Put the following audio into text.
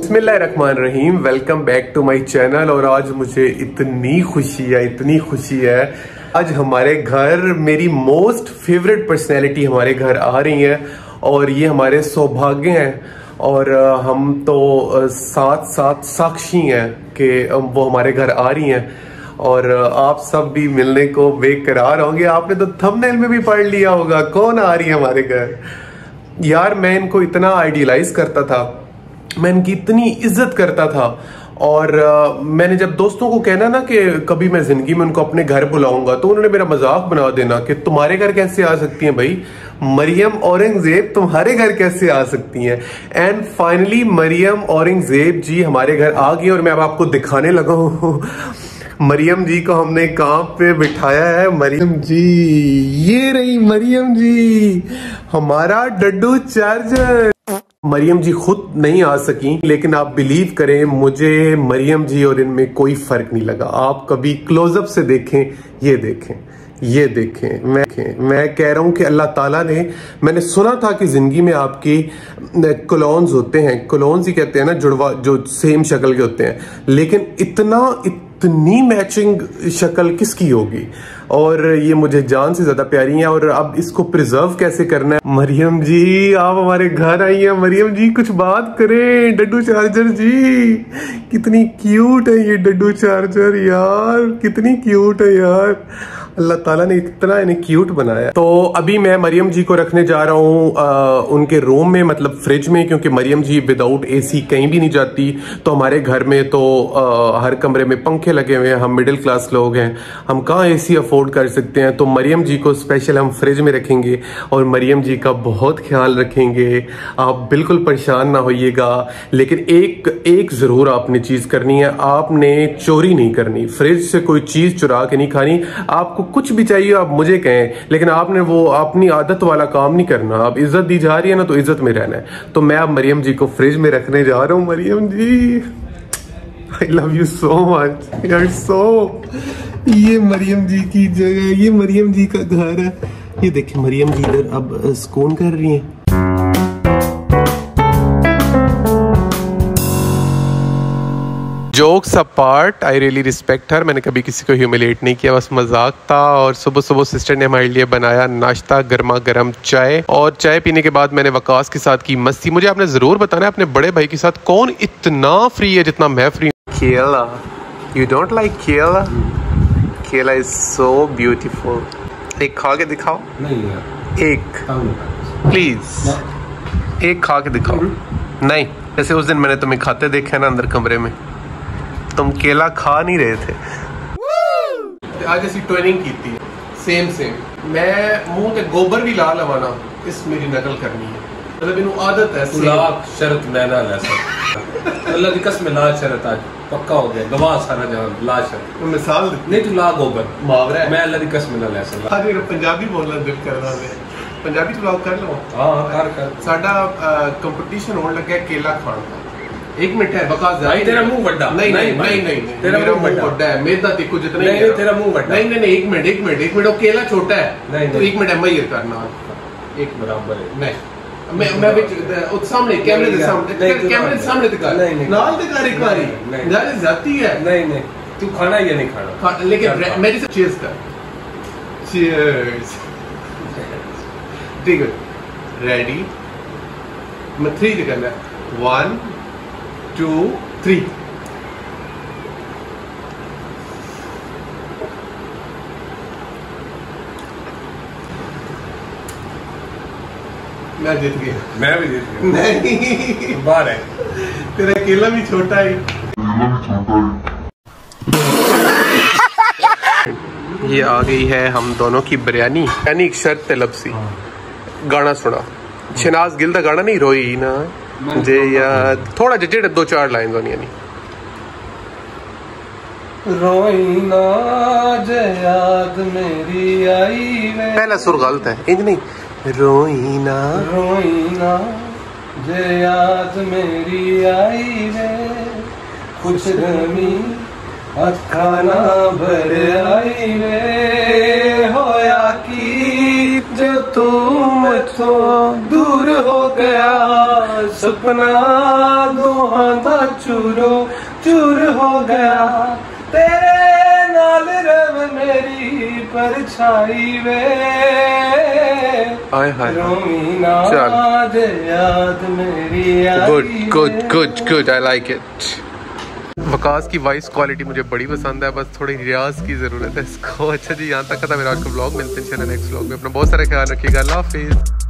बिस्मिल्लाहिर्रहमानिर्रहीम। Welcome back to my channel. और आज मुझे इतनी खुशी है, आज हमारे घर मेरी मोस्ट फेवरेट पर्सनैलिटी हमारे घर आ रही है और ये हमारे सौभाग्य हैं। और हम तो साथ साक्षी हैं कि वो हमारे घर आ रही हैं और आप सब भी मिलने को बेकरार होंगे। आपने तो थंबनेल में भी पढ़ लिया होगा कौन आ रही है हमारे घर। यार मैं इनको इतना आइडियलाइज करता था, मैं इनकी इतनी इज्जत करता था। और मैंने जब दोस्तों को कहना ना कि कभी मैं जिंदगी में उनको अपने घर बुलाऊंगा तो उन्होंने मेरा मजाक बना देना कि तुम्हारे घर कैसे आ सकती हैं भाई, मरियम औरंगजेब तुम्हारे घर कैसे आ सकती हैं। एंड फाइनली मरियम औरंगजेब जी हमारे घर आ गई और मैं अब आपको दिखाने लगा हूँ। मरियम जी को हमने कहाँ पे बिठाया है। मरियम जी, ये रही मरियम जी, हमारा डड्डू चार्जर। मरियम जी खुद नहीं आ सकी, लेकिन आप बिलीव करें मुझे मरियम जी और इनमें कोई फर्क नहीं लगा। आप कभी क्लोजअप से देखें, ये देखें। मैं कह रहा हूं कि अल्लाह ताला ने, मैंने सुना था कि जिंदगी में आपकी क्लोन्स होते हैं, क्लोन्स ही कहते हैं ना, जुड़वा जो सेम शक्ल के होते हैं, लेकिन इतनी मैचिंग शक्ल किसकी होगी। और ये मुझे जान से ज्यादा प्यारी है। और अब इसको प्रिजर्व कैसे करना है। मरियम जी आप हमारे घर आई हैं। मरियम जी कुछ बात करें। डड्डू चार्जर जी कितनी क्यूट है ये डड्डू चार्जर, यार कितनी क्यूट है यार, अल्लाह ताला ने इतना इन्हें क्यूट बनाया। तो अभी मैं मरियम जी को रखने जा रहा हूँ उनके रूम में, मतलब फ्रिज में, क्योंकि मरियम जी विदाउट एसी कहीं भी नहीं जाती। तो हमारे घर में तो हर कमरे में पंखे लगे हुए हैं, हम मिडिल क्लास लोग हैं, हम कहाँ एसी अफोर्ड कर सकते हैं। तो मरियम जी को स्पेशल हम फ्रिज में रखेंगे और मरियम जी का बहुत ख्याल रखेंगे। आप बिल्कुल परेशान ना होइएगा। लेकिन एक जरूर आपने चीज करनी है, आपने चोरी नहीं करनी, फ्रिज से कोई चीज चुरा के नहीं खानी। आपको कुछ भी चाहिए आप मुझे कहें, लेकिन आपने वो अपनी आदत वाला काम नहीं करना। आप इज्जत दी जा रही है ना, तो इज्जत में रहना है। तो मैं अब मरियम जी को फ्रिज में रखने जा रहा हूँ। Mariam ji I love you so much यार। ये मरियम जी की जगह, ये मरियम जी का घर है। ये देखिए मरियम जी इधर अब सुकून कर रही है। Jokes apart, I really respect her. मैंने कभी किसी को ह्यूमिलेट नहीं किया, बस मजाक था। और सुबह सुबह सिस्टर ने हमारे लिए बनाया नाश्ता, गर्मा गर्म चाय। और चाय पीने के बाद मैंने वकास के साथ की मस्ती। मुझे आपने जरूर बताना है अपने बड़े भाई के साथ कौन इतना फ्री है जितना मैं फ्री हूँ। केला, यू डोंट लाइक केला? केला इज सो ब्यूटीफुल। एक खा के दिखाओ। नहीं यार, एक प्लीज एक खा के दिखाओ। नहीं, जैसे उस दिन मैंने तुम्हें खाते देखा ना अंदर कमरे में, तुम केला खा नहीं रहे थे। आज ऐसी ट्रेनिंग की थी, सेम मैं मुंह के गोबर भी ला लवाना, इस मेरी नकल करनी है, मतलब इन्हों आदत है। शरत मैं ना ला सकता, अल्लाह की कसम ला शरत, आज पक्का हो गया, गवाह सारा जहां ला शरत। मिसाल नहीं तू ला गोबर मुहावरा है, मैं अल्लाह की कसम ना ला सकता। आज मेरा पंजाबी बोलना दिल कर रहा है, पंजाबी तो कर लो। हां कर साडा कंपटीशन होने लगा है केला खाने का। एक मिनट है बकास भाई, तेरा मुंह बड़ा। नहीं तेरा मुंह बड़ा है, मेरा देखो जितना ही नहीं, तेरा मुंह बड़ा। नहीं एक मिनट वो केला छोटा है तो एक मिनट मैं ये करना एक बराबर है। नहीं मैं भी सामने कैमरे के सामने दिखा नाल दिखा एक बारी यार जाती है। नहीं तू खाना या नहीं खाना, लेकिन मेरे से चीयर्स कर, चीयर्स। ठीक है, रेडी, मैं 3 दिखाना है, 1 2 3। मैं जीत गया। मैं भी जीत गया। नहीं बाहर है, तेरा केला भी छोटा है। ये आ गई है हम दोनों की बिरयानी। यानी एक शर्त तलब सी, गाना सुना, शहनाज गिल का गाना नहीं, रोई ना जे याद, थोड़ा जेड़े 2-4 लाइन होनी नहीं। रोई ना जे याद मेरी आई वे, पहला सुर गलत है, इंज नहीं, रोई ना जे याद मेरी आई वे, कुछ गमी अखा ना भर आई वे, होया की जो तू मुझको दूर हो गया, सपना दोहां दा चूरो चूर हो गया, तेरे नाल रव मेरी परछाई वे, रोमी ना दे याद मेरी आई। Good I like it. Waqas की वॉइस क्वालिटी मुझे बड़ी पसंद है, बस थोड़ी रियाज की ज़रूरत है इसको। अच्छा जी, यहाँ तक था मेरा आज का ब्लॉग। मिलते हैं नेक्स्ट ब्लॉग में। अपना बहुत सारा ख्याल रखिएगा। अल्लाह हाफिज़।